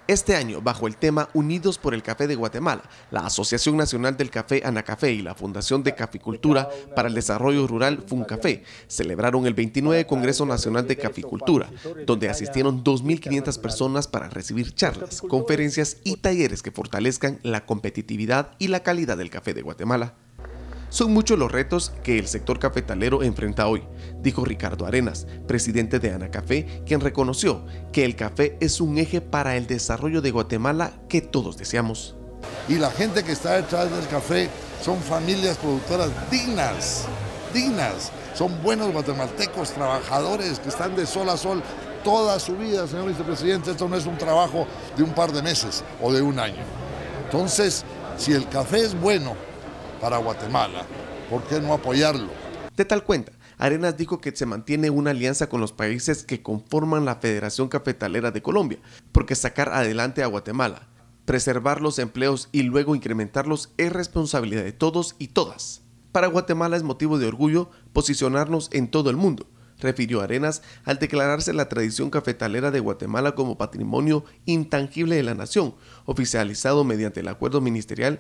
Este año, bajo el tema Unidos por el Café de Guatemala, la Asociación Nacional del Café Anacafé y la Fundación de Caficultura para el Desarrollo Rural FUNCAFE celebraron el 29 Congreso Nacional de Caficultura, donde asistieron 2.500 personas para recibir charlas, conferencias y talleres que fortalezcan la competitividad y la calidad del café de Guatemala. Son muchos los retos que el sector cafetalero enfrenta hoy, dijo Ricardo Arenas, presidente de Anacafé, quien reconoció que el café es un eje para el desarrollo de Guatemala que todos deseamos. Y la gente que está detrás del café son familias productoras dignas, son buenos guatemaltecos, trabajadores que están de sol a sol toda su vida, señor vicepresidente. Esto no es un trabajo de un par de meses o de un año. Entonces, si el café es bueno para Guatemala, ¿por qué no apoyarlo? De tal cuenta, Arenas dijo que se mantiene una alianza con los países que conforman la Federación Cafetalera de Colombia, porque sacar adelante a Guatemala, preservar los empleos y luego incrementarlos es responsabilidad de todos y todas. Para Guatemala es motivo de orgullo posicionarnos en todo el mundo, refirió Arenas al declararse la tradición cafetalera de Guatemala como patrimonio intangible de la nación, oficializado mediante el Acuerdo Ministerial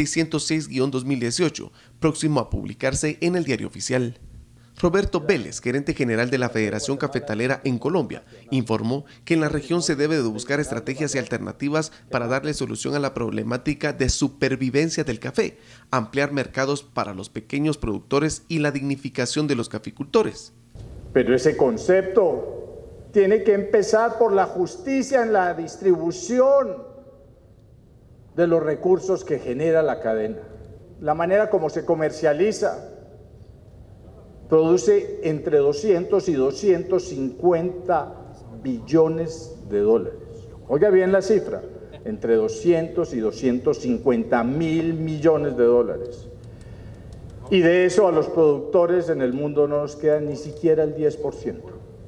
606-2018, próximo a publicarse en el Diario Oficial. Roberto Vélez, gerente general de la Federación Cafetalera en Colombia, informó que en la región se debe de buscar estrategias y alternativas para darle solución a la problemática de supervivencia del café, ampliar mercados para los pequeños productores y la dignificación de los caficultores. Pero ese concepto tiene que empezar por la justicia en la distribución de los recursos que genera la cadena. La manera como se comercializa produce entre 200 y 250 billones de dólares. Oiga bien la cifra, entre 200 y 250 mil millones de dólares. Y de eso a los productores en el mundo no nos queda ni siquiera el 10%.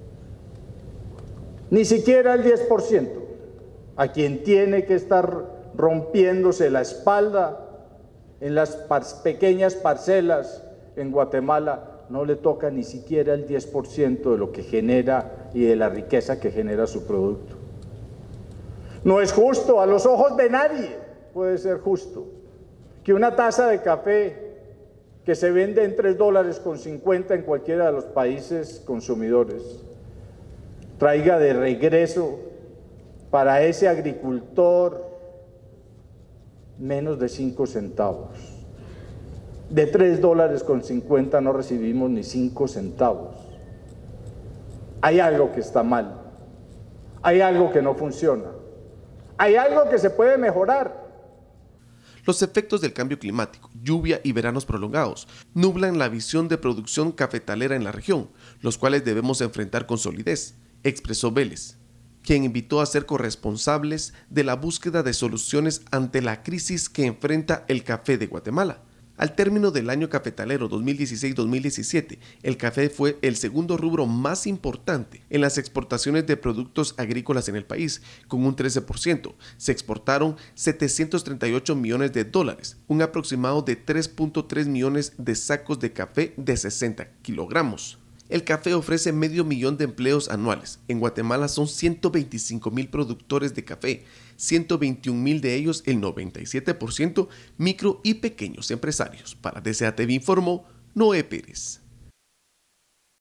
Ni siquiera el 10%. A quien tiene que estar rompiéndose la espalda en las pequeñas parcelas en Guatemala, no le toca ni siquiera el 10% de lo que genera y de la riqueza que genera su producto. No es justo, a los ojos de nadie puede ser justo, que una taza de café que se vende en $3.50 en cualquiera de los países consumidores, traiga de regreso para ese agricultor menos de 5 centavos. De $3.50 no recibimos ni 5 centavos. Hay algo que está mal, hay algo que no funciona, hay algo que se puede mejorar. Los efectos del cambio climático, lluvia y veranos prolongados nublan la visión de producción cafetalera en la región, los cuales debemos enfrentar con solidez, expresó Vélez, quien invitó a ser corresponsables de la búsqueda de soluciones ante la crisis que enfrenta el café de Guatemala. Al término del año cafetalero 2016-2017, el café fue el segundo rubro más importante en las exportaciones de productos agrícolas en el país, con un 13%. Se exportaron 738 millones de dólares, un aproximado de 3.3 millones de sacos de café de 60 kilogramos. El café ofrece 500,000 de empleos anuales. En Guatemala son 125,000 productores de café, 121,000 de ellos, el 97%, micro y pequeños empresarios. Para DCATV informó Noé Pérez.